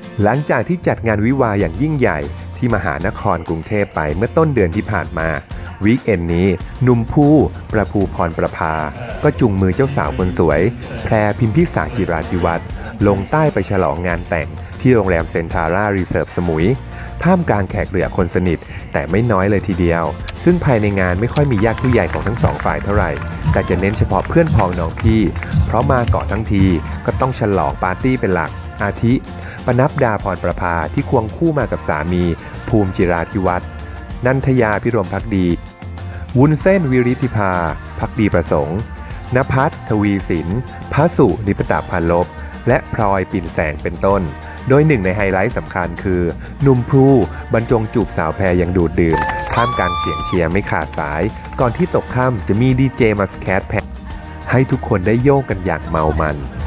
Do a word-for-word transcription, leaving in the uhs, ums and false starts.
หลังจากที่จัดงานวิวาห์อย่างยิ่งใหญ่ที่มหานครกรุงเทพไปเมื่อต้นเดือนที่ผ่านมาวีคเอนนี้หนุ่มผู้ประภูพรประภาก็จุงมือเจ้าสาวคนสวยแพรพิมพิสารจิราธิวัฒน์ลงใต้ไปฉลองงานแต่งที่โรงแรมเซนทาร่ารีเซิร์ฟสมุยท่ามกลางแขกเหลือคนสนิทแต่ไม่น้อยเลยทีเดียวซึ่งภายในงานไม่ค่อยมีญาติผู้ใหญ่ของทั้งสองฝ่ายเท่าไหร่แต่จะเน้นเฉพาะเพื่อนพ้องน้องพี่เพราะมาเกาะทั้งทีก็ต้องฉลองปาร์ตี้เป็นหลักอาทิปนับดาพรประภาที่ควงคู่มากับสามีภูมิจิราธิวัฒน์นันทยาพิรมภักดีวุ้นเส้นวิริธิภาภักดีประสงค์ณภัทรทวีสินพระสุนิปตพันลบและพลอยปิ่นแสงเป็นต้นโดยหนึ่งในไฮไลท์สำคัญคือหนุ่มพลูบรรจงจูบสาวแพรอย่างดูดดื่มท่ามกลางเสียงเชียร์ไม่ขาดสายก่อนที่ตกค่ำจะมีดีเจมาสแคทแพรให้ทุกคนได้โยกกันอย่างเมามัน